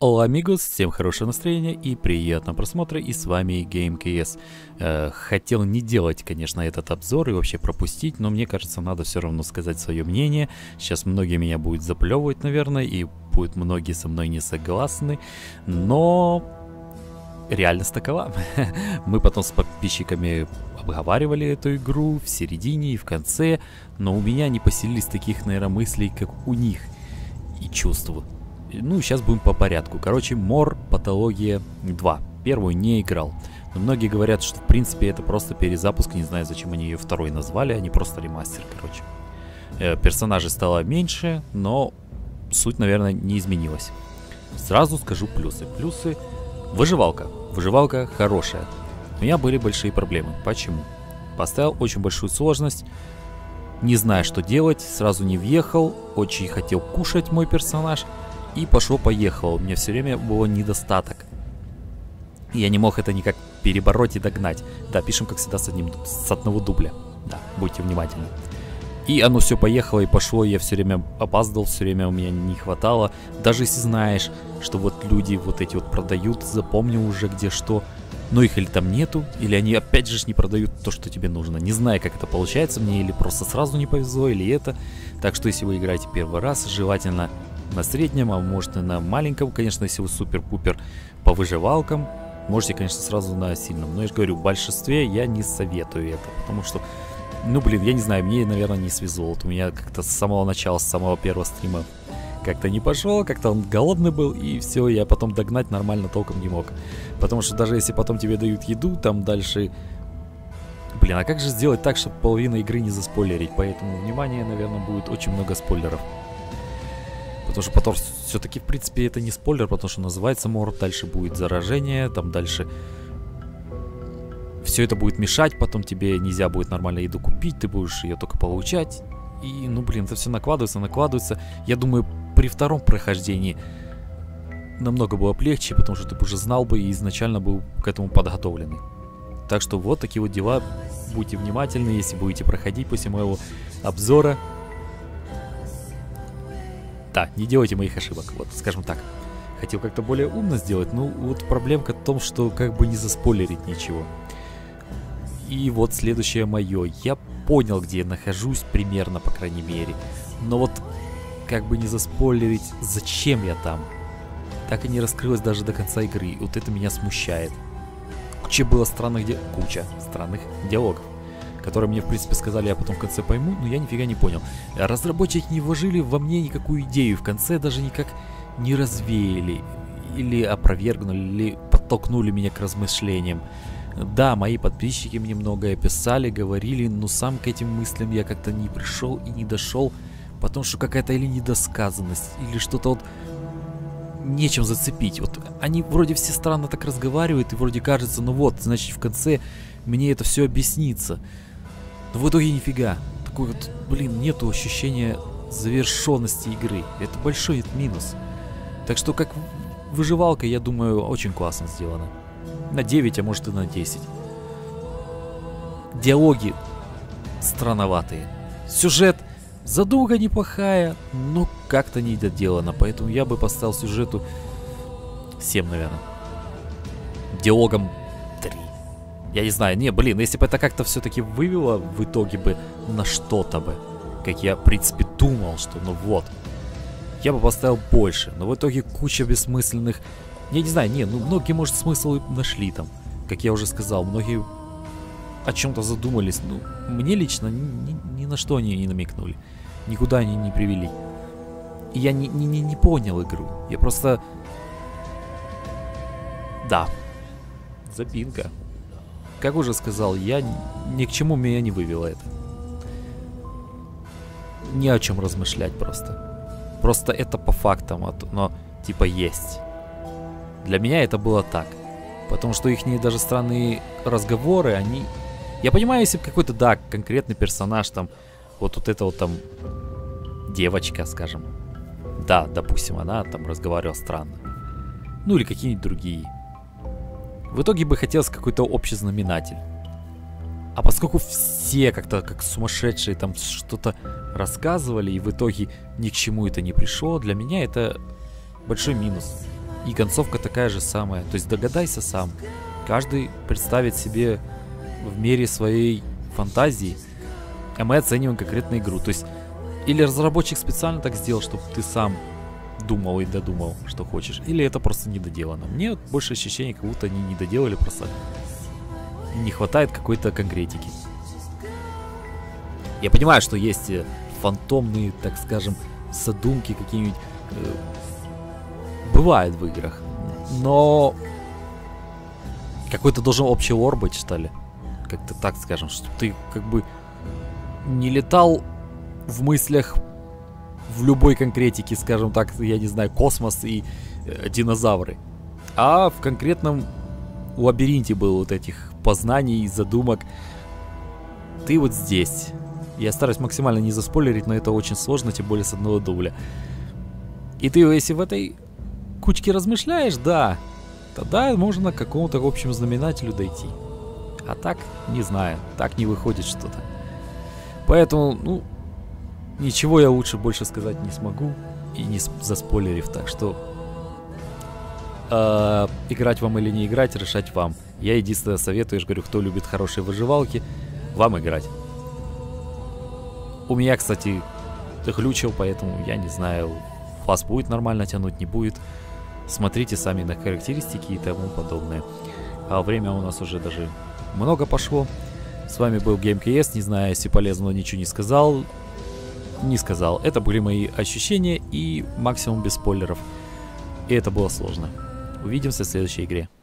Hola amigos, всем хорошего настроения и приятного просмотра, и с вами GameKS. Хотел не делать, конечно, этот обзор и вообще пропустить, но мне кажется, надо все равно сказать свое мнение. Сейчас многие меня будут заплевывать, наверное, и будут многие со мной не согласны, но реальность такова. Мы потом с подписчиками обговаривали эту игру в середине и в конце, но у меня не поселились таких, наверное, мыслей, как у них, и чувств. Ну, сейчас будем по порядку. Короче, More Pathologia 2. Первую не играл. Но многие говорят, что в принципе это просто перезапуск. Не знаю, зачем они ее второй назвали. Они просто ремастер, короче. Персонажей стало меньше, но суть, наверное, не изменилась. Сразу скажу плюсы. Плюсы. Выживалка. Выживалка хорошая. У меня были большие проблемы. Почему? Поставил очень большую сложность. Не зная, что делать. Сразу не въехал. Очень хотел кушать мой персонаж. И пошло-поехало. У меня все время было недостаток. Я не мог это никак перебороть и догнать. Да, пишем, как всегда, с одного дубля. Да, будьте внимательны. И оно все поехало и пошло. Я все время опаздывал, все время у меня не хватало. Даже если знаешь, что вот люди вот эти вот продают, запомнил уже где что. Но их или там нету, или они опять же не продают то, что тебе нужно. Не знаю, как это получается мне, или просто сразу не повезло, или это. Так что, если вы играете первый раз, желательно на среднем, а может и на маленьком, конечно, если вы супер-пупер по выживалкам, можете, конечно, сразу на сильном. Но я же говорю, в большинстве я не советую это, потому что, ну, блин, я не знаю, мне, наверное, не свезло. Вот у меня как-то с самого начала, с самого первого стрима как-то не пошел, как-то он голодный был, и все, я потом догнать нормально толком не мог. Потому что даже если потом тебе дают еду, там дальше... Блин, а как же сделать так, чтобы половину игры не заспойлерить? Поэтому, внимание, наверное, будет очень много спойлеров. Потому что потом все-таки, в принципе, это не спойлер, потому что называется More, дальше будет заражение, там дальше все это будет мешать, потом тебе нельзя будет нормально еду купить, ты будешь ее только получать. И, ну, блин, это все накладывается. Я думаю, при втором прохождении намного было бы легче, потому что ты бы уже знал бы и изначально был к этому подготовленный. Так что вот такие вот дела. Будьте внимательны, если будете проходить после моего обзора. Да, не делайте моих ошибок, вот, скажем так. Хотел как-то более умно сделать, но вот проблемка в том, что как бы не заспойлерить ничего. И вот следующее мое. Я понял, где я нахожусь, примерно, по крайней мере. Но вот как бы не заспойлерить, зачем я там. Так и не раскрылось даже до конца игры. И вот это меня смущает. Куча странных диалогов, которые мне, в принципе, сказали, я потом в конце пойму, но я нифига не понял. Разработчики не вложили во мне никакую идею, в конце даже никак не развеяли, или опровергнули, или подтолкнули меня к размышлениям. Да, мои подписчики мне многое писали, говорили, но сам к этим мыслям я как-то не пришел и не дошел, потому что какая-то или недосказанность, или что-то вот нечем зацепить. Вот они вроде все странно так разговаривают, и вроде кажется, ну вот, значит, в конце мне это все объяснится. Но в итоге нифига. Такой вот, блин, нету ощущения завершенности игры. Это большой минус. Так что как выживалка, я думаю, очень классно сделано. На 9, а может и на 10. Диалоги странноватые. Сюжет, задумка неплохая, но как-то не доделано. Поэтому я бы поставил сюжету 7, наверное. Диалогам 3. Я не знаю, не, блин, если бы это как-то все-таки вывело в итоге бы на что-то бы, как я, в принципе, думал, что ну вот, я бы поставил больше, но в итоге куча бессмысленных, я не знаю, не, ну многие, может, смысл нашли там, как я уже сказал, многие о чем-то задумались, ну, мне лично ни на что они не намекнули, никуда они не привели. И я не понял игру, я просто, да, запинка. Как уже сказал, я ни к чему меня не вывело это. Ни о чем размышлять просто. Просто это по фактам, но типа есть. Для меня это было так. Потому что их даже странные разговоры, они... Я понимаю, если бы какой-то, да, конкретный персонаж, там, вот это вот там девочка, скажем. Да, допустим, она там разговаривала странно. Ну или какие-нибудь другие. В итоге бы хотелось какой-то общий знаменатель. А поскольку все как-то как сумасшедшие там что-то рассказывали, и в итоге ни к чему это не пришло, для меня это большой минус. И концовка такая же самая. То есть догадайся сам. Каждый представит себе в мере своей фантазии, а мы оцениваем конкретно игру. То есть или разработчик специально так сделал, чтобы ты сам думал и додумал, что хочешь, или это просто недоделано. Мне больше ощущение, как будто они не доделали, просто не хватает какой-то конкретики. Я понимаю, что есть фантомные, так скажем, задумки какие-нибудь бывают в играх, но какой-то должен общий лор быть, что ли. Как-то так скажем, что ты как бы не летал в мыслях в любой конкретике, скажем так, я не знаю, космос и динозавры, а в конкретном лабиринте был вот этих познаний, задумок. Ты вот здесь. Я стараюсь максимально не заспойлерить, но это очень сложно, тем более с одного дубля. И ты, если в этой кучке размышляешь, да, тогда можно к какому-то общему знаменателю дойти. А так, не знаю, так не выходит что-то. Поэтому, ну, ничего я лучше больше сказать не смогу, и не заспойлерив, так что играть вам или не играть, решать вам. Я единственное советую, я же говорю, кто любит хорошие выживалки, вам играть. У меня, кстати, глючил, поэтому я не знаю, вас будет нормально тянуть, не будет. Смотрите сами на характеристики и тому подобное. А время у нас уже даже много пошло. С вами был GameKS, не знаю, если полезно, но ничего не сказал. Не сказал. Это были мои ощущения и максимум без спойлеров. И это было сложно. Увидимся в следующей игре.